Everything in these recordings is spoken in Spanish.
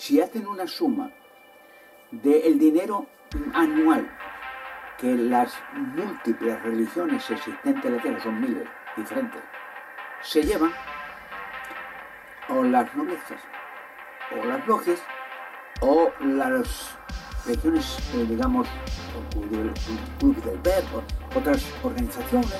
Si hacen una suma del dinero anual que las múltiples religiones existentes en la Tierra, son miles diferentes, se llevan, o las noblezas, o las logias, o las regiones, digamos, Club del Verbo, otras organizaciones,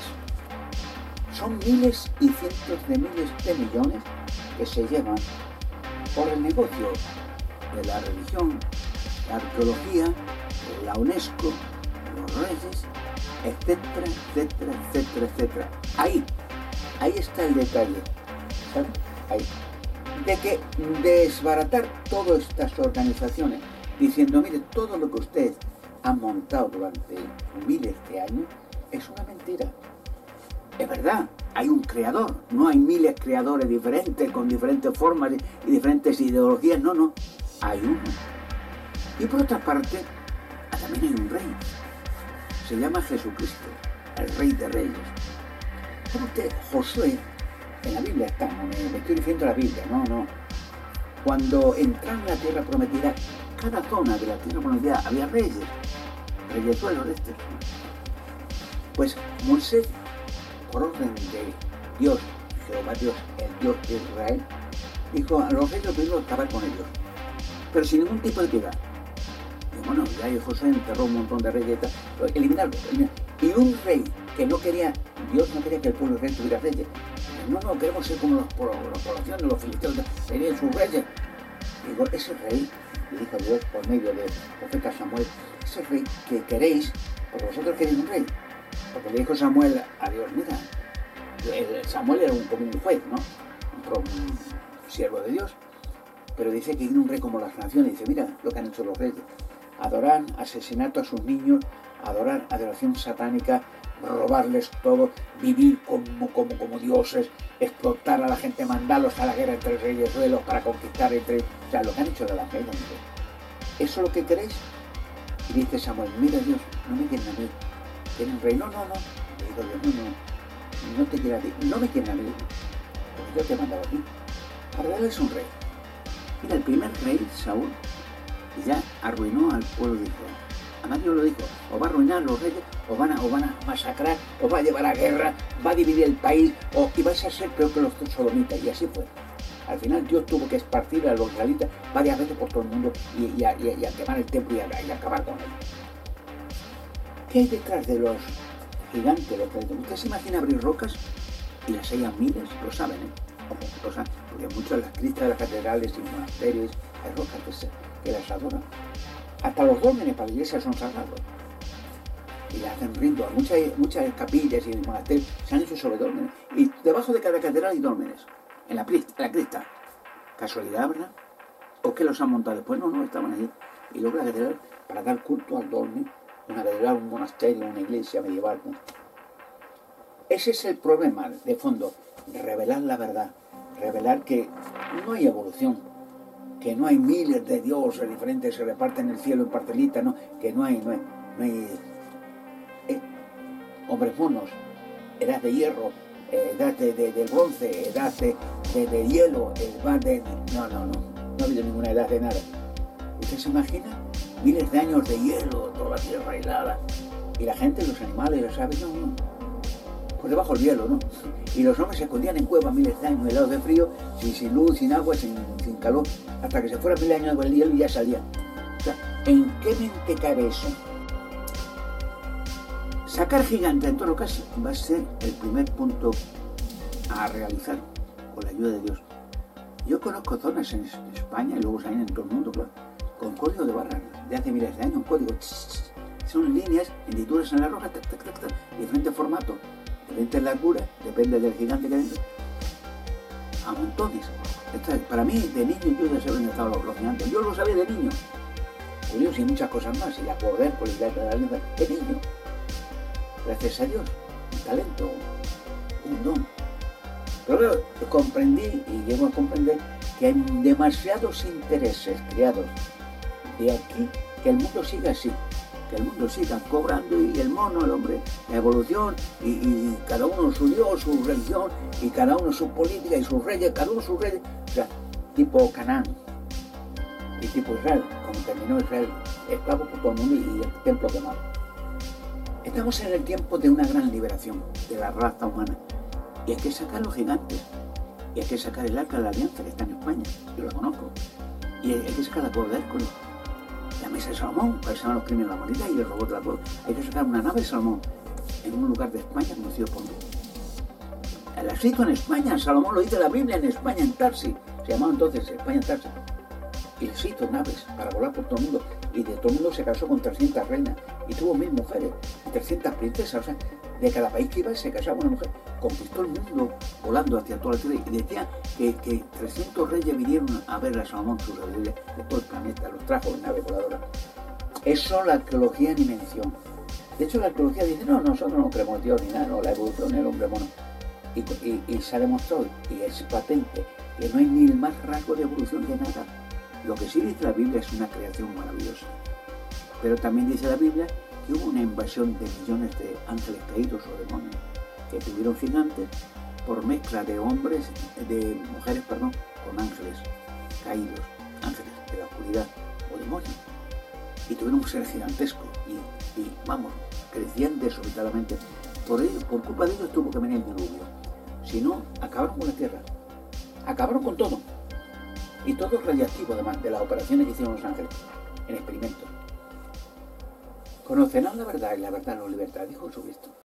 son miles y cientos de miles de millones que se llevan por el negocio de la religión, la arqueología, la UNESCO, los reyes, etcétera, etcétera, etcétera, etcétera. Ahí está el detalle, ¿sabes? Ahí. De que desbaratar todas estas organizaciones diciendo, mire, todo lo que ustedes han montado durante miles de años es una mentira. Es verdad, hay un creador, no hay miles creadores diferentes, con diferentes formas y diferentes ideologías, no, hay uno. Y por otra parte, también hay un rey, se llama Jesucristo, el Rey de Reyes. ¿Sabe usted? Josué, en la Biblia está, no me estoy diciendo la Biblia, no. Cuando entraron en la tierra prometida, cada zona de la tierra prometida había reyes, reyesuelos de este. Pues Moisés, por orden de Dios, Jehová Dios, el Dios de Israel, dijo a los reyes primero acabar con ellos, pero sin ningún tipo de piedad. Y bueno, ya José enterró un montón de reyes, eliminarlo. Y un rey que no quería, Dios no quería que el pueblo de Israel tuviera reyes. No, queremos ser como las poblaciones, los filisteos, tenían sus reyes. Digo, ese rey, le dijo Dios por medio del profeta Samuel, ese rey que queréis, porque vosotros queréis un rey. Porque le dijo Samuel a Dios, mira, Samuel era como un juez, ¿no? Un siervo de Dios, pero dice que viene un rey como las naciones, dice, mira lo que han hecho los reyes, adorar asesinato a sus niños, adorar adoración satánica, robarles todo, vivir como dioses, explotar a la gente, mandarlos a la guerra entre reyes suelos para conquistar entre... O sea, lo que han hecho de la fe, ¿eso es lo que queréis? Y dice Samuel, mira Dios, no me quieren a mí, quieren un rey, no. Le digo Dios, no te quieren a ti, no me quieren a mí, porque yo te he mandado a ti. Ahora él es un rey. Mira, el primer rey, Saúl, ya arruinó al pueblo de Israel. Además Dios lo dijo, os va a arruinar los reyes, os van a masacrar, os va a llevar a guerra, va a dividir el país, y vais a ser peor que los sodomitas, y así fue. Al final Dios tuvo que esparcir a los israelitas varias veces por todo el mundo y a quemar el templo y a acabar con él. ¿Qué hay detrás de los gigantes? ¿Usted se imagina abrir rocas y las hayan miles? Lo saben, Ojo, lo saben, porque muchas de las cristas de las catedrales y monasterios hay rocas que las adoran. Hasta los dólmenes para la iglesia son sagrados. Y le hacen rito. Muchas capillas y monasterios se han hecho sobre dólmenes. Y debajo de cada catedral hay dólmenes. En la crista. ¿Casualidad, verdad? ¿O qué los han montado después? No, estaban allí. Y luego la catedral para dar culto al dolmen. Una catedral, un monasterio, una iglesia medieval, ¿no? Ese es el problema de fondo. Revelar la verdad. Revelar que no hay evolución. Que no hay miles de dioses diferentes que se reparten el cielo en partelitas, ¿no? Que no hay hombres monos, edad de hierro, edad de bronce, edad de hielo, edad de... No ha habido ninguna edad de nada. ¿Usted se imagina? Miles de años de hielo, toda la tierra helada, y la gente, los animales, los aves, no. Por debajo del hielo, ¿no? Y los hombres se escondían en cuevas miles de años, helados de frío, sin luz, sin agua, sin calor, hasta que se fuera miles de años con el hielo y ya salían. O sea, ¿en qué mente cabe eso? Sacar gigantes en todo caso va a ser el primer punto a realizar con la ayuda de Dios. Yo conozco zonas en España y luego se en todo el mundo, claro, con código de barra de hace miles de años, un código. Son líneas, hendituras en la roca, diferentes formatos, diferentes larguras, depende del gigante que hay dentro. A montones. Para mí, de niño, yo ya sabía dónde estaban los gigantes. Yo lo sabía de niño. Curioso y muchas cosas más. Y a poder, por el de niño. Gracias a Dios, un talento, un don. Pero luego comprendí y llego a comprender que hay demasiados intereses creados de aquí que el mundo siga así. Que el mundo siga cobrando y el mono, el hombre, la evolución y cada uno su Dios, su religión y cada uno su política y sus reyes, cada uno sus reyes, o sea, tipo Canaán. y tipo Israel, como terminó Israel, esclavos por todo el mundo y el templo quemado. Estamos en el tiempo de una gran liberación de la raza humana y hay que sacar los gigantes y hay que sacar el arca de la alianza que está en España, yo la conozco, y hay que sacar la cueva de Hércules, la mesa de Salomón, para que se llaman los crímenes de la moneda y el robot de la cueva. Hay que sacar una nave de Salomón en un lugar de España conocido por mí. El escrito en España, Salomón lo dice la Biblia en España, en Tarsis, se llamaba entonces España en Tarsis. Y les hizo naves para volar por todo el mundo. Y de todo el mundo se casó con 300 reinas. Y tuvo 1000 mujeres y 300 princesas. O sea, de cada país que iba se casaba una mujer. Conquistó el mundo volando hacia toda la tierra. Y decía que 300 reyes vinieron a ver a Salomón, su sabiduría de todo el planeta. Los trajo en nave voladora. Eso la arqueología ni mención. De hecho, la arqueología dice, no, nosotros no creemos Dios ni nada, no, la evolución del hombre mono. Y se ha demostrado, y es patente, que no hay ni el más rasgo de evolución de nada. Lo que sí dice la Biblia es una creación maravillosa. Pero también dice la Biblia que hubo una invasión de millones de ángeles caídos o demonios que tuvieron gigantes por mezcla de hombres, de mujeres, perdón, con ángeles caídos, ángeles de la oscuridad o demonios. Y tuvieron un ser gigantesco y vamos, crecían desorbitadamente. Por culpa de ellos tuvo que venir el diluvio. Si no, acabaron con la tierra, acabaron con todo. Y todo es radiactivo, además, de las operaciones que hicieron los ángeles en experimentos. Conocerán la verdad y la verdad nos libertará, dijo Jesucristo.